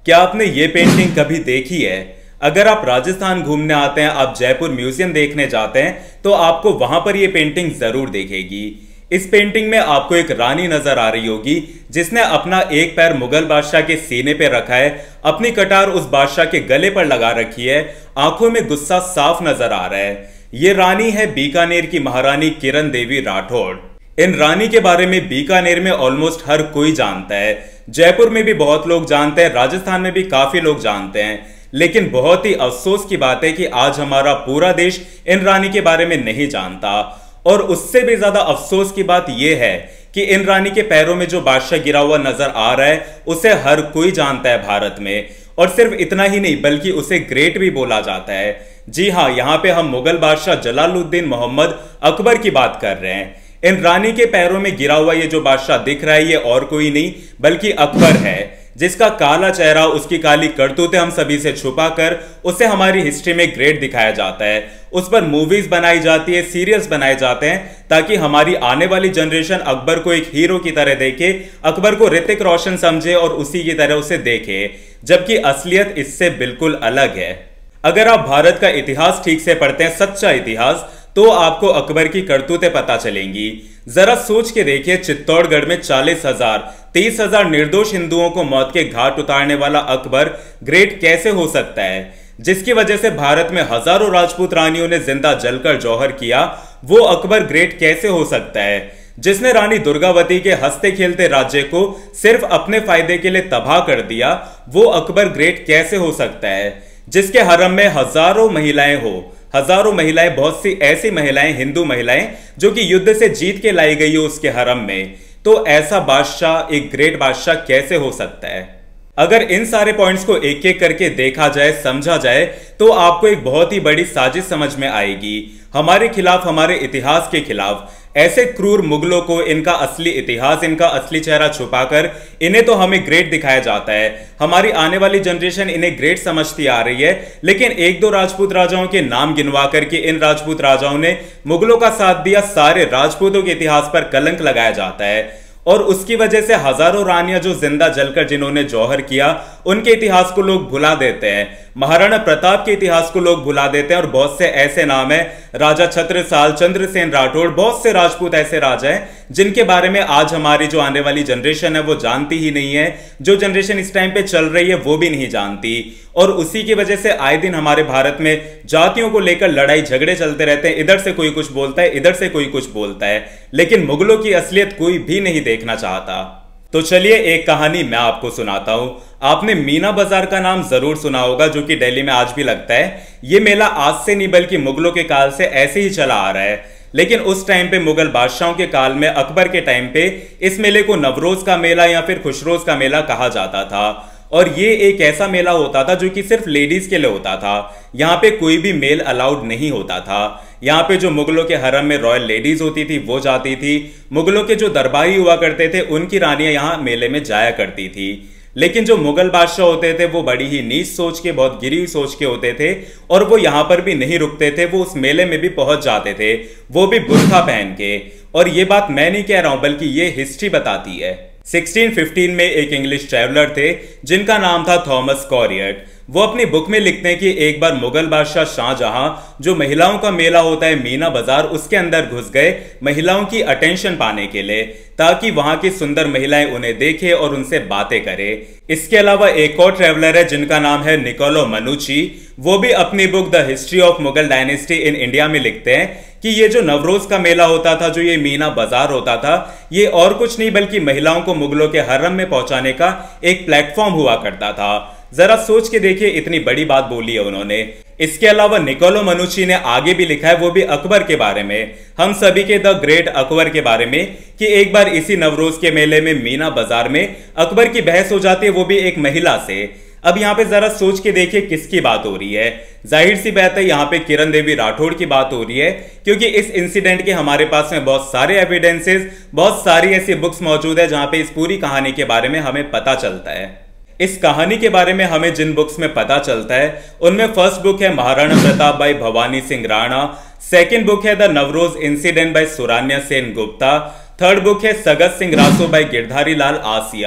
क्या आपने ये पेंटिंग कभी देखी है? अगर आप राजस्थान घूमने आते हैं, आप जयपुर म्यूजियम देखने जाते हैं, तो आपको वहां पर ये पेंटिंग जरूर दिखेगी। इस पेंटिंग में आपको एक रानी नजर आ रही होगी जिसने अपना एक पैर मुगल बादशाह के सीने पे रखा है, अपनी कटार उस बादशाह के गले पर लगा रखी है, आंखों में गुस्सा साफ नजर आ रहा है। ये रानी है बीकानेर की महारानी किरण देवी राठौड़। इन रानी के बारे में बीकानेर में ऑलमोस्ट हर कोई जानता है, जयपुर में भी बहुत लोग जानते हैं, राजस्थान में भी काफी लोग जानते हैं। लेकिन बहुत ही अफसोस की बात है कि आज हमारा पूरा देश इन रानी के बारे में नहीं जानता। और उससे भी ज्यादा अफसोस की बात यह है कि इन रानी के पैरों में जो बादशाह गिरा हुआ नजर आ रहा है उसे हर कोई जानता है भारत में। और सिर्फ इतना ही नहीं बल्कि उसे ग्रेट भी बोला जाता है। जी हाँ, यहाँ पे हम मुगल बादशाह जलालुद्दीन मोहम्मद अकबर की बात कर रहे हैं। इन रानी के पैरों में गिरा हुआ ये जो बादशाह दिख रहा है ये और कोई नहीं बल्कि अकबर है, जिसका काला चेहरा, उसकी काली करतूतें हम सभी से छुपाकर उसे हमारी हिस्ट्री में ग्रेट दिखाया जाता है। उस पर मूवीज बनाई जाती है, सीरियल्स बनाए जाते हैं ताकि हमारी आने वाली जनरेशन अकबर को एक हीरो की तरह देखे, अकबर को ऋतिक रोशन समझे और उसी की तरह उसे देखे, जबकि असलियत इससे बिल्कुल अलग है। अगर आप भारत का इतिहास ठीक से पढ़ते हैं, सच्चा इतिहास, तो आपको अकबर की करतूतें पता चलेंगी। जरा सोच के देखिए, चित्तौड़गढ़ में 40,000 30,000 निर्दोष हिंदुओं को मौत के घाट उतारने वाला अकबर ग्रेट कैसे हो सकता है, जिसकी वजह से भारत में हजारों राजपूत रानियों ने जिंदा जलकर जौहर किया, वो अकबर ग्रेट कैसे हो सकता है? जिसने रानी दुर्गावती के हंसते खेलते राज्य को सिर्फ अपने फायदे के लिए तबाह कर दिया, वो अकबर ग्रेट कैसे हो सकता है? जिसके हरम में हजारों महिलाएं हो, हजारों महिलाएं, बहुत सी ऐसी महिलाएं, हिंदू महिलाएं जो कि युद्ध से जीत के लाई गई हो उसके हरम में, तो ऐसा बादशाह, एक ग्रेट बादशाह कैसे हो सकता है? अगर इन सारे पॉइंट्स को एक एक करके देखा जाए, समझा जाए, तो आपको एक बहुत ही बड़ी साजिश समझ में आएगी हमारे खिलाफ, हमारे इतिहास के खिलाफ। ऐसे क्रूर मुगलों को इनका असली इतिहास, इनका असली चेहरा छुपाकर इन्हें तो हमें ग्रेट दिखाया जाता है। हमारी आने वाली जनरेशन इन्हें ग्रेट समझती आ रही है, लेकिन एक दो राजपूत राजाओं के नाम गिनवा करके इन राजपूत राजाओं ने मुगलों का साथ दिया, सारे राजपूतों के इतिहास पर कलंक लगाया जाता है। और उसकी वजह से हजारों रानियां जो जिंदा जलकर जिन्होंने जौहर किया, उनके इतिहास को लोग भुला देते हैं। महाराणा प्रताप के इतिहास को लोग भुला देते हैं। और बहुत से ऐसे नाम है, राजा छत्रसाल, चंद्रसेन राठौड़, बहुत से राजपूत ऐसे राजा हैं जिनके बारे में आज हमारी जो आने वाली जनरेशन है वो जानती ही नहीं है। जो जनरेशन इस टाइम पे चल रही है वो भी नहीं जानती। और उसी की वजह से आए दिन हमारे भारत में जातियों को लेकर लड़ाई झगड़े चलते रहते हैं। इधर से कोई कुछ बोलता है, इधर से कोई कुछ बोलता है, लेकिन मुगलों की असलियत कोई भी नहीं देखना चाहता। तो चलिए एक कहानी मैं आपको सुनाता हूं। आपने मीना बाजार का नाम जरूर सुना होगा, जो कि दिल्ली में आज भी लगता है। यह मेला आज से नहीं बल्कि मुगलों के काल से ऐसे ही चला आ रहा है। लेकिन उस टाइम पे मुगल बादशाहों के काल में, अकबर के टाइम पे, इस मेले को नवरोज का मेला या फिर खुशरोज का मेला कहा जाता था। और ये एक ऐसा मेला होता था जो कि सिर्फ लेडीज के लिए होता था। यहाँ पे कोई भी मेल अलाउड नहीं होता था। यहाँ पे जो मुगलों के हरम में रॉयल लेडीज होती थी वो जाती थी, मुगलों के जो दरबारी हुआ करते थे उनकी रानियां यहाँ मेले में जाया करती थी। लेकिन जो मुगल बादशाह होते थे वो बड़ी ही नीच सोच के, बहुत गिरी हुई सोच के होते थे, और वो यहाँ पर भी नहीं रुकते थे, वो उस मेले में भी पहुंच जाते थे, वो भी बुर्का पहन के। और ये बात मैं नहीं कह रहा हूं बल्कि ये हिस्ट्री बताती है। 1615 में एक इंग्लिश ट्रैवलर थे जिनका नाम था थॉमस कॉरियट। वो अपनी बुक में लिखते हैं कि एक बार मुगल बादशाह शाहजहां, जो महिलाओं का मेला होता है मीना बाजार, उसके अंदर घुस गए महिलाओं की अटेंशन पाने के लिए, ताकि वहां की सुंदर महिलाएं उन्हें देखे और उनसे बातें करें। इसके अलावा एक और ट्रैवलर है जिनका नाम है निकोलो मनुची। वो भी अपनी book the history of Mughal dynasty in India में लिखते हैं कि ये जो नवरोज का मेला होता था, जो ये मीना बाजार होता था, ये और कुछ नहीं बल्कि महिलाओं को मुगलों के हरम में पहुंचाने का एक प्लेटफॉर्म हुआ करता था। जरा सोच के देखिए, इतनी बड़ी बात बोली है उन्होंने। इसके अलावा निकोलो मनुची ने आगे भी लिखा है, वो भी अकबर के बारे में, हम सभी के द ग्रेट अकबर के बारे में, कि एक बार इसी नवरोज के मेले में मीना बाजार में अकबर की बहस हो जाती है, वो भी एक महिला से। अब यहाँ पे जरा सोच के देखिए किसकी बात हो रही है। जाहिर सी बात है यहाँ पे किरण देवी राठौड़ की बात हो रही है, क्योंकि इस इंसिडेंट के हमारे पास में बहुत सारे एविडेंसेस, बहुत सारी ऐसी बुक्स मौजूद है जहां पे इस पूरी कहानी के बारे में हमें पता चलता है। इस कहानी के बारे में हमें जिन बुक्स में पता चलता है उनमें फर्स्ट बुक है Maharana Pratap by Bhawani Singh Rana, second book है the Navroz incident by Suranya Sen Gupta, third book है सगत सिंह रासो बाई गिरधारी लाल आसिया।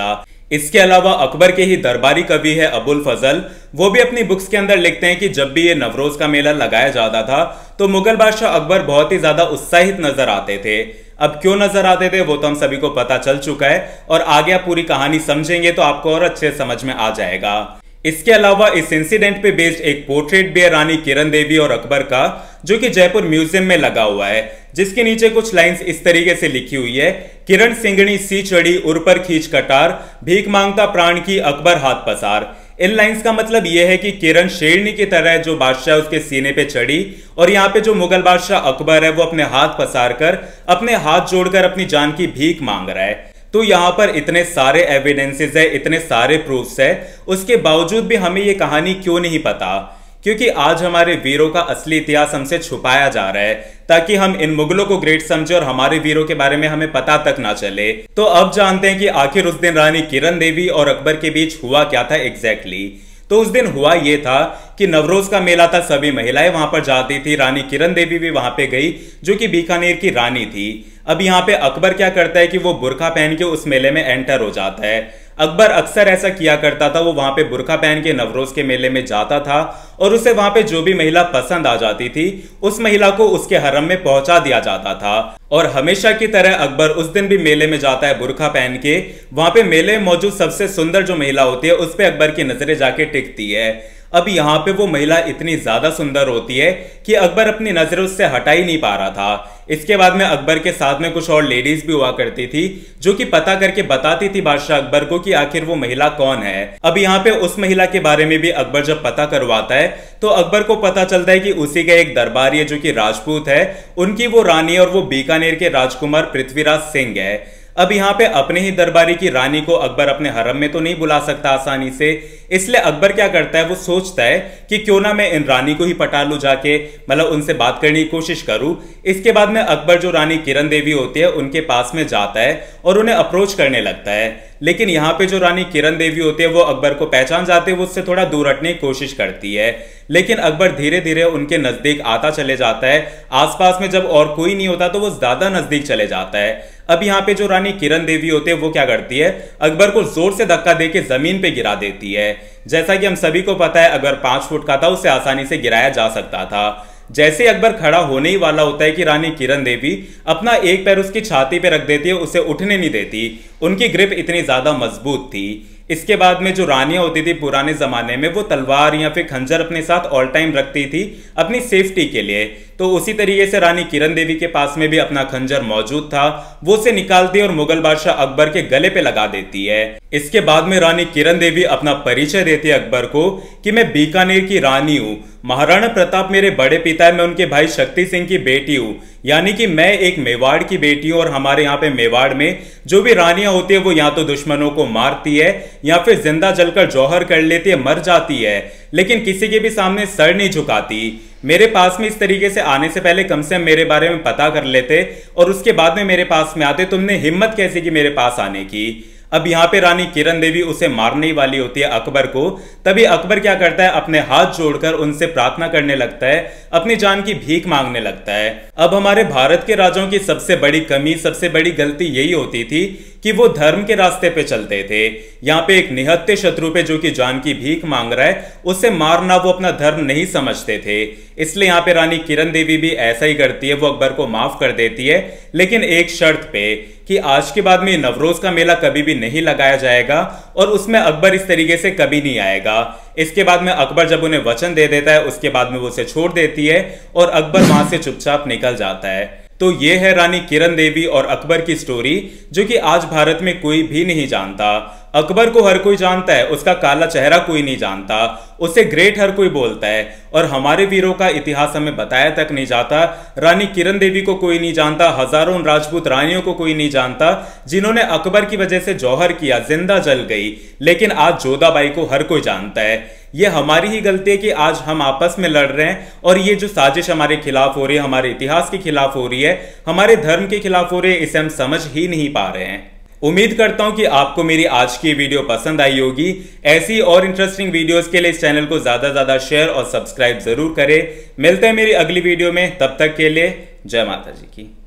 इसके अलावा अकबर के ही दरबारी कवि है अबुल फजल, वो भी अपनी बुक्स के अंदर लिखते हैं कि जब भी ये नवरोज का मेला लगाया जाता था तो मुगल बादशाह अकबर बहुत ही ज्यादा उत्साहित नजर आते थे। अब क्यों नजर आते थे वो तो हम सभी को पता चल चुका है, और आगे आप पूरी कहानी समझेंगे तो आपको और अच्छे समझ में आ जाएगा। इसके अलावा इस इंसिडेंट पे बेस्ड एक पोर्ट्रेट भी है रानी किरण देवी और अकबर का, जो कि जयपुर म्यूजियम में लगा हुआ है, जिसके नीचे कुछ लाइंस इस तरीके से लिखी हुई है, किरण सिंगणी सी चढ़ी उर पर खींच कटार, भीख मांगता प्राण की अकबर हाथ पसार। इन लाइंस का मतलब यह है कि किरण शेरनी की तरह जो बादशाह उसके सीने पे चढ़ी, और यहाँ पे जो मुगल बादशाह अकबर है वो अपने हाथ पसार कर, अपने हाथ जोड़कर अपनी जान की भीख मांग रहा है। तो यहाँ पर इतने सारे एविडेंसेस है, इतने सारे प्रूफ्स है, उसके बावजूद भी हमें ये कहानी क्यों नहीं पता? क्योंकि आज हमारे वीरों का असली इतिहास हमसे छुपाया जा रहा है, ताकि हम इन मुगलों को ग्रेट समझे और हमारे वीरों के बारे में हमें पता तक ना चले। तो अब जानते हैं कि आखिर उस दिन रानी किरण देवी और अकबर के बीच हुआ क्या था एग्जैक्टली। तो उस दिन हुआ ये था कि नवरोज का मेला था, सभी महिलाएं वहां पर जाती थी, रानी किरण देवी भी वहां पे गई जो कि बीकानेर की रानी थी। अब यहाँ पे अकबर क्या करता है कि वो बुर्का पहन के उस मेले में एंटर हो जाता है। अकबर अक्सर ऐसा किया करता था, वो वहां पे बुर्का पहन के नवरोज के मेले में जाता था, और उसे वहां पे जो भी महिला पसंद आ जाती थी उस महिला को उसके हरम में पहुंचा दिया जाता था। और हमेशा की तरह अकबर उस दिन भी मेले में जाता है बुर्का पहन के। वहां पे मेले में मौजूद सबसे सुंदर जो महिला होती है उस पे अकबर की नजरें जाके टिकती है। अब यहाँ पे वो महिला इतनी ज्यादा सुंदर होती है कि अकबर अपनी नजरें उससे हटा ही नहीं पा रहा था। इसके बाद में अकबर के साथ में कुछ और लेडीज भी हुआ करती थी जो कि पता करके बताती थी बादशाह अकबर को कि आखिर वो महिला कौन है। अब यहाँ पे उस महिला के बारे में भी अकबर जब पता करवाता है तो अकबर को पता चलता है कि उसी का एक दरबारी है जो कि राजपूत है, उनकी वो रानी है, और वो बीकानेर के राजकुमार पृथ्वीराज सिंह है। अब यहाँ पे अपने ही दरबारी की रानी को अकबर अपने हरम में तो नहीं बुला सकता आसानी से, इसलिए अकबर क्या करता है, वो सोचता है कि क्यों ना मैं इन रानी को ही पटा लूं जाके, मतलब उनसे बात करने की कोशिश करूं। इसके बाद में अकबर जो रानी किरण देवी होती है उनके पास में जाता है और उन्हें अप्रोच करने लगता है। लेकिन यहाँ पे जो रानी किरण देवी होती है वो अकबर को पहचान जाते हैं, वो उससे थोड़ा दूर हटने की कोशिश करती है, लेकिन अकबर धीरे धीरे उनके नजदीक आता चले जाता है। आसपास में जब और कोई नहीं होता तो वो ज्यादा नजदीक चले जाता है। अब यहाँ पे जो रानी किरण देवी होती है वो क्या करती है, अकबर को जोर से धक्का देके जमीन पे गिरा देती है। जैसा कि हम सभी को पता है अगर 5 फुट का था उसे आसानी से गिराया जा सकता था। जैसे अकबर खड़ा होने ही वाला होता है कि रानी किरण देवी अपना एक पैर उसकी छाती पे रख देती है, उसे उठने नहीं देती, उनकी ग्रिप इतनी ज्यादा मजबूत थी। इसके बाद में जो रानियां होती थी पुराने जमाने में वो तलवार या फिर खंजर अपने साथ ऑल टाइम रखती थी अपनी सेफ्टी के लिए। तो उसी तरीके से रानी किरण देवी के पास में भी अपना खंजर मौजूद था, वो उसे निकालती है और मुगल बादशाह अकबर के गले पे लगा देती है। इसके बाद में रानी किरण देवी अपना परिचय देती है अकबर को कि मैं बीकानेर की रानी हूं, महाराणा प्रताप मेरे बड़े पिता है, मैं उनके भाई शक्ति सिंह की बेटी हूं, यानी कि मैं एक मेवाड़ की बेटी हूं। और हमारे यहाँ पे मेवाड़ में जो भी रानियां होती है वो या तो दुश्मनों को मारती है या फिर जिंदा जलकर जौहर कर लेती है, मर जाती है, लेकिन किसी के भी सामने सर नहीं झुकाती। मेरे पास में इस तरीके से आने से पहले कम से कम मेरे बारे में पता कर लेते और उसके बाद में मेरे पास में आते। तुमने हिम्मत कैसे की मेरे पास आने की? अब यहाँ पे रानी किरण देवी उसे मारने वाली होती है अकबर को। तभी अकबर क्या करता है, अपने हाथ जोड़कर उनसे प्रार्थना करने लगता है, अपनी जान की भीख मांगने लगता है। अब हमारे भारत के राजाओं की सबसे बड़ी कमी, सबसे बड़ी गलती यही होती थी कि वो धर्म के रास्ते पे चलते थे। यहाँ पे एक निहत्थे शत्रु पे जो कि जान की भीख मांग रहा है उसे मारना वो अपना धर्म नहीं समझते थे। इसलिए यहाँ पे रानी किरण देवी भी ऐसा ही करती है, वो अकबर को माफ कर देती है, लेकिन एक शर्त पे कि आज के बाद में नवरोज का मेला कभी भी नहीं लगाया जाएगा और उसमें अकबर इस तरीके से कभी नहीं आएगा। इसके बाद में अकबर जब उन्हें वचन दे देता है उसके बाद में वो उसे छोड़ देती है और अकबर वहां से चुपचाप निकल जाता है। तो ये है रानी किरण देवी और अकबर की स्टोरी, जो कि आज भारत में कोई भी नहीं जानता। अकबर को हर कोई जानता है, उसका काला चेहरा कोई नहीं जानता, उसे ग्रेट हर कोई बोलता है, और हमारे वीरों का इतिहास हमें बताया तक नहीं जाता। रानी किरण देवी को कोई नहीं जानता, हजारों राजपूत रानियों को कोई नहीं जानता जिन्होंने अकबर की वजह से जौहर किया, जिंदा जल गई, लेकिन आज जोधाबाई को हर कोई जानता है। ये हमारी ही गलती है कि आज हम आपस में लड़ रहे हैं और ये जो साजिश हमारे खिलाफ हो रही है, हमारे इतिहास के खिलाफ हो रही है, हमारे धर्म के खिलाफ हो रही है, इसे हम समझ ही नहीं पा रहे हैं। उम्मीद करता हूं कि आपको मेरी आज की वीडियो पसंद आई होगी। ऐसी और इंटरेस्टिंग वीडियोस के लिए इस चैनल को ज्यादा शेयर और सब्सक्राइब जरूर करें। मिलते हैं मेरी अगली वीडियो में, तब तक के लिए जय माता जी की।